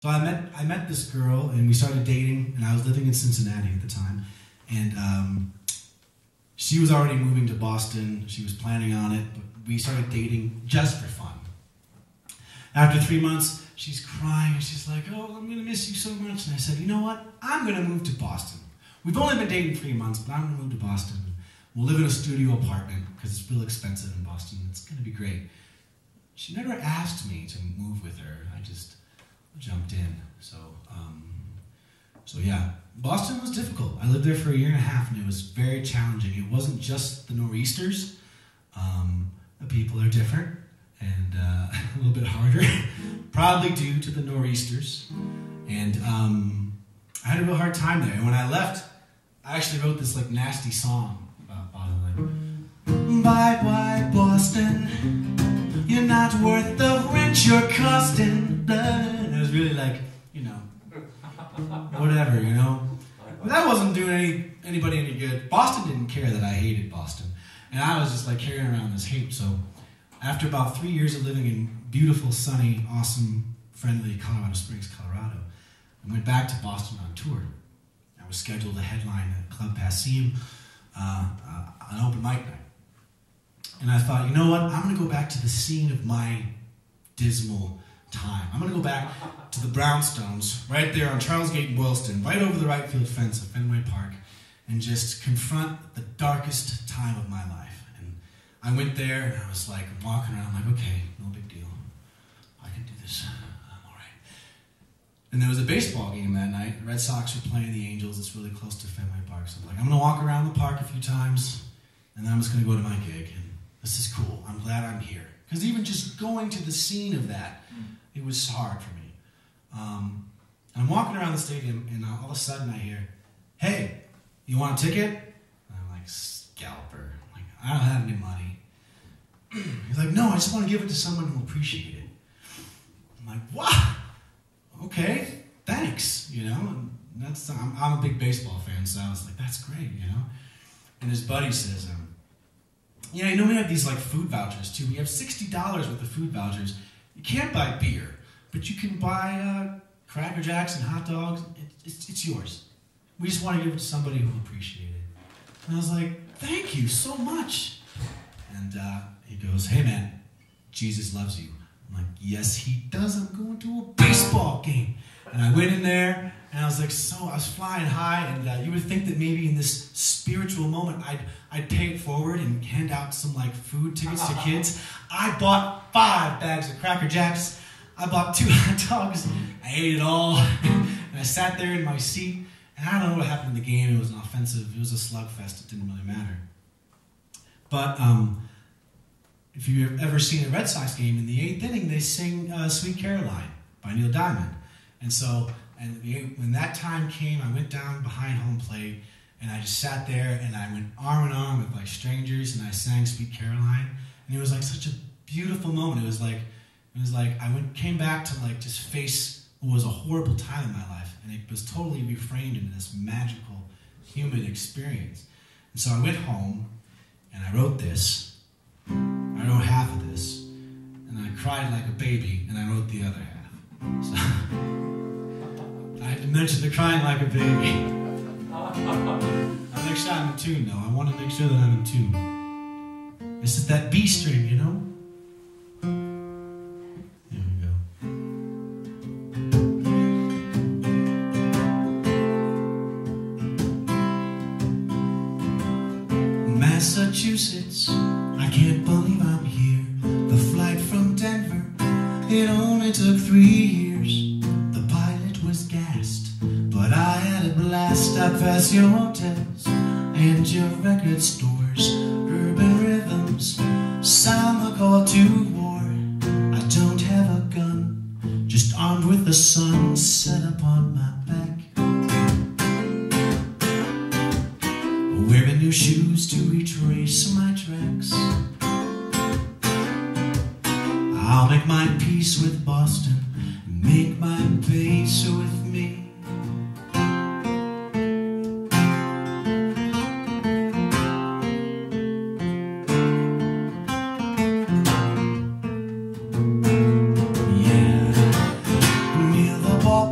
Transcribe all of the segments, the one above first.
So I met this girl, and we started dating, and I was living in Cincinnati at the time, and she was already moving to Boston. She was planning on it, but we started dating just for fun. After 3 months, she's crying, and she's like, oh, I'm going to miss you so much. And I said, you know what? I'm going to move to Boston. We've only been dating 3 months, but I'm going to move to Boston. We'll live in a studio apartment, because it's real expensive in Boston. It's going to be great. She never asked me to move with her. I just jumped in. So yeah, Boston was difficult. I lived there for 1.5 years, and it was very challenging. It wasn't just the nor'easters. The people are different and a little bit harder, probably due to the nor'easters. And I had a real hard time there. And when I left, I actually wrote this like nasty song about Boston. Like, bye bye Boston, you're not worth the rent you're costing. And it was really like, you know, whatever, you know. But that wasn't doing anybody any good. Boston didn't care that I hated Boston. And I was just like carrying around this hate. So after about 3 years of living in beautiful, sunny, awesome, friendly Colorado Springs, Colorado, I went back to Boston on tour. I was scheduled to headline at Club Passim, an open mic night. And I thought, you know what? I'm going to go back to the scene of my dismal time. I'm going to go back to the brownstones, right there on Charles Gate in Boylston, right over the right field fence of Fenway Park, and just confront the darkest time of my life. And I went there, and I was like walking around, like, okay, no big deal. I can do this. I'm all right. And there was a baseball game that night. The Red Sox were playing the Angels. It's really close to Fenway Park. So I'm like, I'm going to walk around the park a few times, and then I'm just going to go to my gig. And this is cool. I'm glad I'm here. Because even just going to the scene of that, it was hard for me. And I'm walking around the stadium, and all of a sudden I hear, hey, you want a ticket? And I'm like, scalper. I'm like, I don't have any money. He's like, no, I just want to give it to someone who will appreciate it. I'm like, what? Okay, thanks, you know. And that's I'm a big baseball fan, so I was like, that's great, you know. And his buddy says, yeah, you know, we have these like food vouchers too. We have $60 worth of food vouchers. You can't buy beer, but you can buy Cracker Jacks and hot dogs. It's yours. We just want to give it to somebody who will appreciate it. And I was like, thank you so much. And he goes, hey man, Jesus loves you. I'm like, yes he does. I'm going to a baseball game. And I went in there, and I was like, I was flying high, and you would think that maybe in this spiritual moment, I'd pay it forward and hand out some like food tickets to kids. I bought 5 bags of Cracker Jacks. I bought 2 hot dogs. I ate it all, and I sat there in my seat, and I don't know what happened in the game. It was an offensive. It was a slugfest. It didn't really matter. But if you've ever seen a Red Sox game, in the 8th inning, they sing Sweet Caroline by Neil Diamond. And so, when that time came, I went down behind home plate, and I just sat there, and I went arm in arm with like strangers, and I sang Sweet Caroline, and it was like such a beautiful moment. It was like I came back to like just face what was a horrible time in my life, and it was totally reframed into this magical human experience. And so I went home, and I wrote this. I wrote half of this, and I cried like a baby, and I wrote the other half. So, I had to mention the crying like a baby. I'll make sure I'm in tune, though. I want to make sure that I'm in tune. This is that B string, you know? There we go. Massachusetts, I can't believe I'm here. The flight from Denver, it only took 3 years. The pilot was gassed, but I had a blast. I passed your hotels and your record stores, urban rhythms, sound the call to war. I don't have a gun, just armed with the sun set upon my back. Wearing new shoes to retrace my tracks. I'll make my peace with Boston, make my peace with me. Yeah, near the ball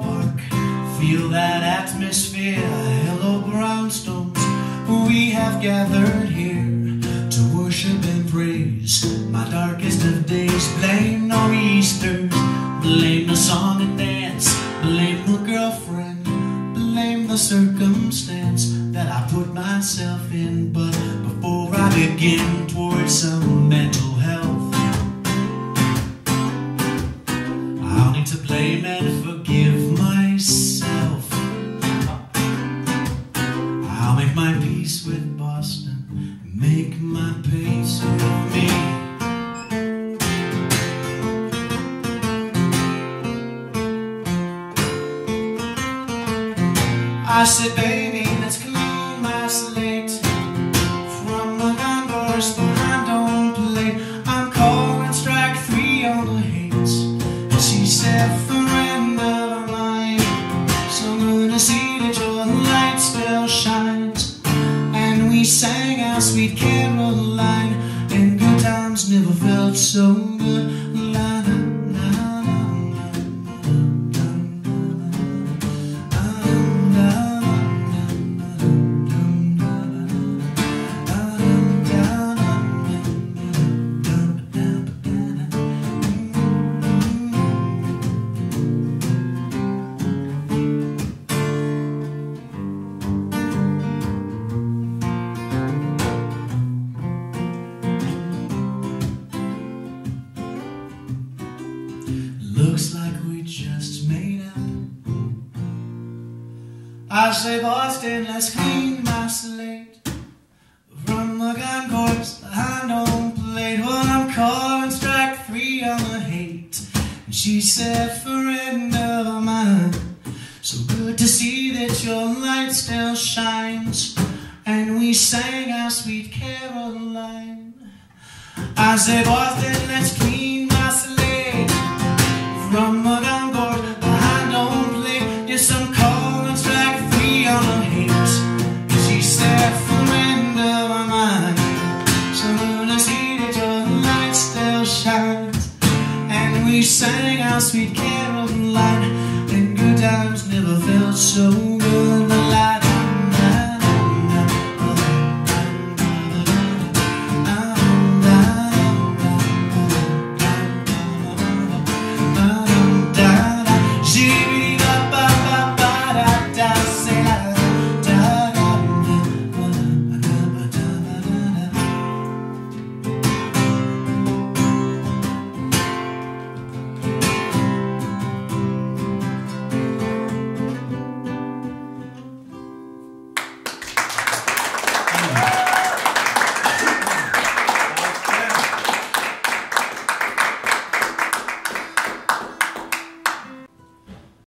feel that atmosphere. Hello brownstones, we have gathered here to worship and praise my darkest of days. Blame nor'easters, blame the song and dance, blame the girlfriend, blame the circumstance that I put myself in. But before I begin towards some mental health, I'll need to blame and forgive myself. I'll make my peace with Boston, make my peace with me. I said, baby, let's clean my slate from the gun doors behind on plate. I'm calling strike 3 on the hates. And she said, friend of mine, so good to see that your light still shines. And we sang our sweet Caroline, and good times never felt so good. Looks like we just made up. I say, Boston, let's clean my slate from the gun corpse behind on plate. Well, I'm calling strike 3 on the hate. And she said, friend of mine, so good to see that your light still shines. And we sang our sweet Caroline. I said, Boston, let's clean my slate from the gun corpse behind on plate. Yes, I'm calling strike 3 on the hate. And she said, friend of mine, so good to see that your light still shines. And we sang our sweet Caroline, and good times never felt so